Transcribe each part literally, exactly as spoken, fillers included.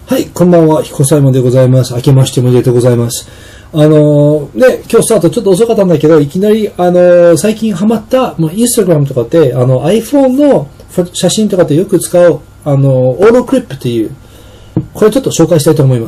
はい、こんばんは、彦左衛門でございます。明けましておめでとうございます。あのー、ね、今日スタートちょっと遅かったんだけど、いきなり、あのー、最近ハマった、もうインスタグラムとかって、あの、iPhone の写真とかってよく使う、あのー、オーロクリップっていう、これちょっと紹介したいと思います。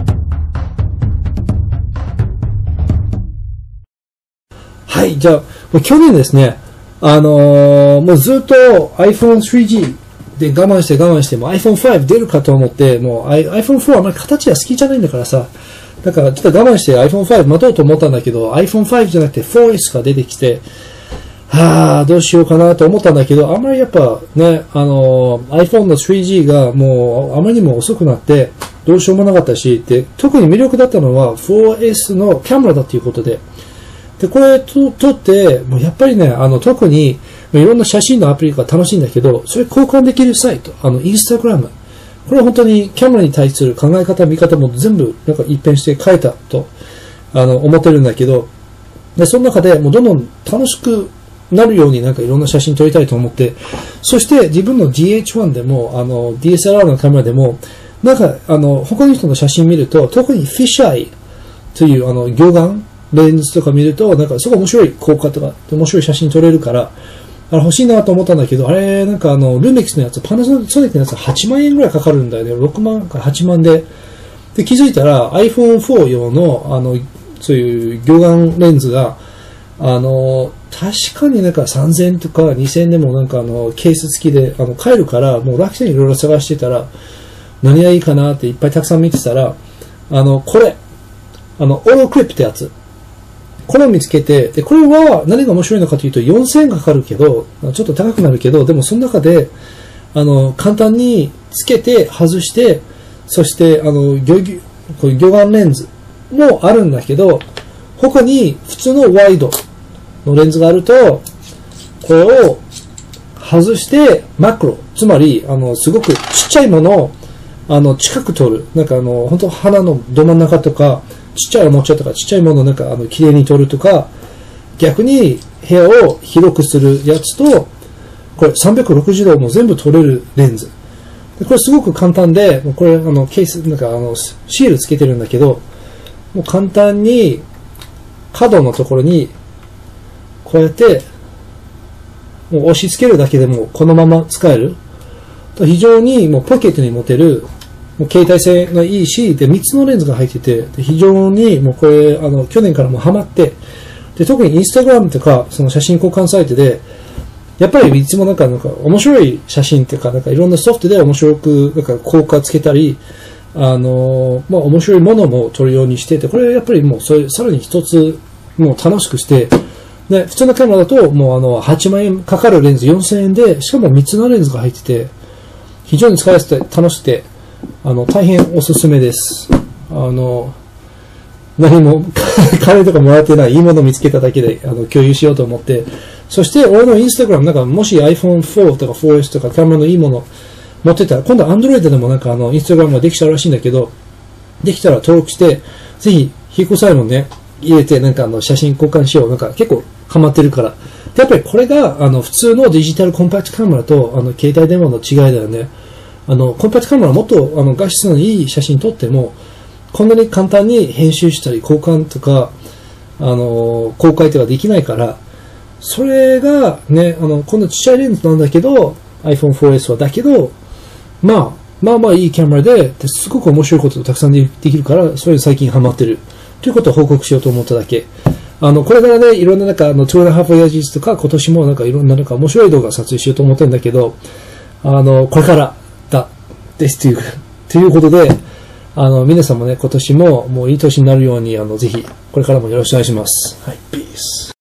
はい、じゃあ、もう去年ですね、あのー、もうずっと アイフォンスリージー、で、我慢して我慢して、もう アイフォンファイブ 出るかと思って、もう アイフォンフォー はあんまり形は好きじゃないんだからさ。だからちょっと我慢して アイフォンファイブ 待とうと思ったんだけど、アイフォンファイブ じゃなくて フォーエス が出てきて、はぁ、どうしようかなと思ったんだけど、あんまりやっぱね、あの、iPhone のスリージー がもうあまりにも遅くなって、どうしようもなかったし、で、特に魅力だったのは フォーエス のキャメラだっていうことで、で、これと撮って、もうやっぱりね、あの、特に、いろんな写真のアプリが楽しいんだけど、それ交換できるサイト、あの、インスタグラム。これは本当にキャメラに対する考え方、見方も全部、なんか一変して変えたと、あの、思ってるんだけど、で、その中でもうどんどん楽しくなるようになんかいろんな写真撮りたいと思って、そして自分の ディーエイチワン でも、あの、ディーエスエルアール のカメラでも、なんか、あの、他の人の写真見ると、特にフィッシュアイという、あの、魚眼、レンズとか見ると、なんかすごい面白い効果とか、面白い写真撮れるから、あれ欲しいなと思ったんだけど、あれ、なんかあの、ルメックスのやつ、パナソニックのやつははちまんえんぐらいかかるんだよね。ろくまんからはちまんで。で、気づいたら アイフォンフォー 用の、あの、そういう魚眼レンズが、あの、確かになんかさんぜんえんとかにせんえんでもなんかあの、ケース付きで、あの、買えるから、もう楽天いろいろ探してたら、何がいいかなっていっぱいたくさん見てたら、あの、これ、あの、オーロクリップってやつ。これを見つけて、で、これは何が面白いのかというと、よんせんえんかかるけど、ちょっと高くなるけど、でもその中で、あの、簡単につけて、外して、そして、あの、魚、こういう魚眼レンズもあるんだけど、他に普通のワイドのレンズがあると、これを外して、マクロ、つまり、あの、すごくちっちゃいものを、あの、近く撮る。なんかあの、本当鼻のど真ん中とか、ちっちゃいおもちゃとかちっちゃいものをなんかあの綺麗に撮るとか、逆に部屋を広くするやつと、これさんびゃくろくじゅうども全部撮れるレンズ。でこれすごく簡単で、これあのケース、なんかあのシールつけてるんだけど、もう簡単に角のところにこうやってもう押し付けるだけでもこのまま使える。非常にもうポケットに持てる。もう携帯性がいいし、で、みっつのレンズが入ってて、で非常にもうこれ、あの、去年からもうハマって、で、特にインスタグラムとか、その写真交換サイトで、やっぱりいつもなんか、なんか面白い写真っていうか、なんかいろんなソフトで面白く、なんか効果つけたり、あの、まあ面白いものも撮るようにしてて、これやっぱりもうそれ、さらに一つ、もう楽しくして、で、普通のカメラだと、もうあの、はちまんえんかかるレンズよんせんえんで、しかもみっつのレンズが入ってて、非常に使いやすくて楽しくて、あの、大変おすすめです。あの、何も、金とかもらってない、いいものを見つけただけで、あの、共有しようと思って、そして、俺のインスタグラム、なんか、もし アイフォンフォー とか フォーエス とかカメラのいいもの持ってたら、今度 Android でもなんかあの、インスタグラムができちゃうらしいんだけど、できたら登録して、ぜひ、ヒコサイモンね、入れて、なんかあの、写真交換しよう。なんか結構ハマってるから。で、やっぱりこれが、あの、普通のデジタルコンパクトカメラと、あの、携帯電話の違いだよね。あの、コンパクトカメラもっと、あの、画質のいい写真撮っても、こんなに簡単に編集したり、交換とか、あの、公開とかできないから、それが、ね、あの、こんなちっちゃいレンズなんだけど、アイフォンフォーエス はだけど、まあ、まあまあいいキャメラで、すごく面白いことがたくさんできるから、それに最近ハマってる。ということを報告しようと思っただけ。あの、これからね、いろんななんか、あの、ツーアンドハーフイヤーズとか、今年もなんかいろんななんか面白い動画を撮影しようと思ってるんだけど、あの、これから、だ、ですという、ということで、あの、皆さんもね、今年ももういい年になるように、あの、ぜひ、これからもよろしくお願いします。はい、ピース。